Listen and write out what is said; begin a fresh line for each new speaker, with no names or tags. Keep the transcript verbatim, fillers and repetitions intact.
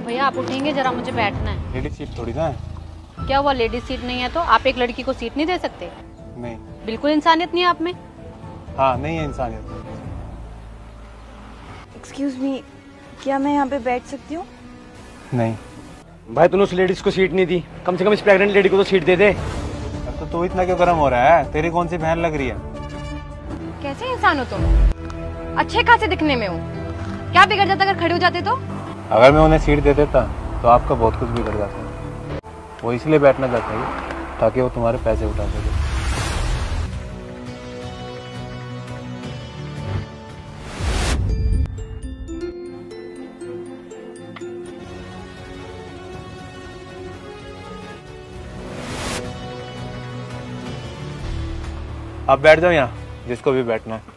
भैया आप उठेंगे जरा, मुझे बैठना है।
लेडीज सीट थोड़ी ना है।
क्या हुआ, लेडीज सीट नहीं है तो आप एक लड़की को सीट नहीं दे सकते?
नहीं।
बिल्कुल इंसानियत नहीं है आप में।
हाँ नहीं है इंसानियत।
एक्सक्यूज मी, क्या मैं यहाँ पे बैठ सकती हूँ?
नहीं।
भाई तूने उस लेडीज को सीट नहीं दी, कम से कम इस प्रेग्नेंट लेडी को तो सीट दे दे।
अब तो तू इतना क्यों गर्म हो रहा है? तेरी कौन सी बहन लग रही है?
कैसे इंसान हो तुम? अच्छे खासे दिखने में हो, क्या बिगड़ जाता अगर खड़े हो जाते तो?
अगर मैं उन्हें सीट दे देता तो आपका बहुत कुछ बिगड़ जाता। वो इसलिए बैठना चाहता है ताकि वो तुम्हारे पैसे उठा सके। आप बैठ जाओ यहाँ, जिसको भी बैठना है।